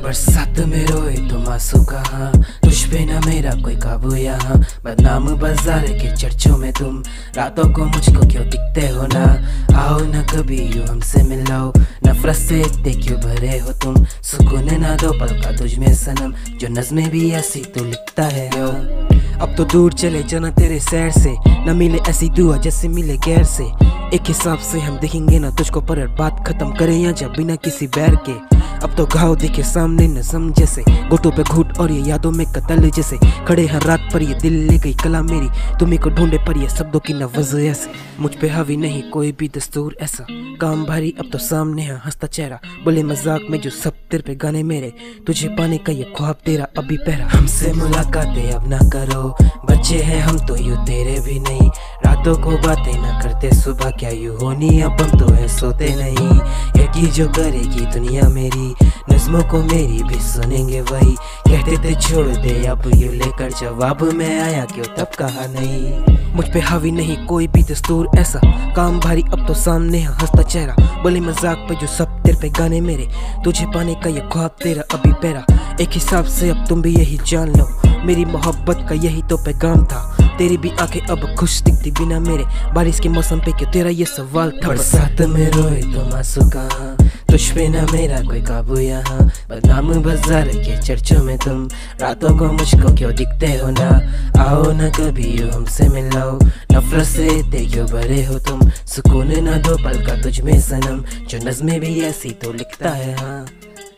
बरसात में रोए तुम आंसू कहाँ, तुझ पे न मेरा कोई काबू यहाँ। बदनाम बाजार के चर्चों में तुम, रातों को मुझको क्यों दिखते हो ना। आओ न कभी यूं हमसे मिलाओ, नफरत से इतने क्यों भरे हो तुम। सुकून ना दो पल का तुझ में सनम, जो नज़्में भी ऐसी तू लिखता है। अब तो दूर चले जाना तेरे सैर से, न मिले ऐसी दुआ जैसे मिले गैर से। एक हिसाब से हम देखेंगे ना तुझको, पर बात खत्म करें या जब बिना किसी बैर के। अब तो घाव दिखे सामने नज़म जैसे, घुटों पे घुट और ये यादों में कत्ल जैसे। खड़े हर रात पर ये दिल ले गई कला मेरी, तुम्ही को ढूंढे पर ये शब्दों की न वजह ऐसे। मुझ पे हावी नहीं कोई भी दस्तूर ऐसा, काम भारी अब तो सामने है हंसता चेहरा। बोले मजाक में जो सब तेरे पे गाने मेरे, तुझे पाने का ये ख्वाब तेरा अभी पहरा। हमसे मुलाकातें अब ना करो, बच्चे हैं हम तो यूं तेरे भी नहीं। रातों को बातें ना करते सुबह क्या यूं होनी, अब हम तो है सोते नहीं। यकी जो करेगी दुनिया मेरी, नज़्मों को मेरी भी सुनेंगे वही। कहते थे छोड़ दे अब यूं लेकर जवाब में आया क्यों तब कहा नहीं। मुझ पे हावी नहीं कोई भी दस्तूर ऐसा, काम भारी अब तो सामने है हंसता चेहरा। बोले मजाक पे जो सब तेरे पे गाने मेरे, तुझे पाने का ये ख्वाब तेरा अभी पहरा। एक हिसाब से अब तुम भी यही जान लो, मेरी मोहब्बत का यही तो पैगाम था। तेरी भी आंखें अब खुश दिखती बिना मेरे, बारिश के मौसम पे क्यों तेरा ये सवाल था। बरसात में रोए तुम आंसू कहाँ, तुझ पे न मेरा कोई काबू यहाँ। बदनाम बाजार के चर्चों में तुम, रातों को मुझको क्यों दिखते हो ना। आओ न कभी यूं हमसे मिलाओ, नफरत से इतने क्यों भरे हो तुम। सुकून ना दो पल का तुझ में सनम, जो नज़्में भी ऐसी तो लिखता है हाँ।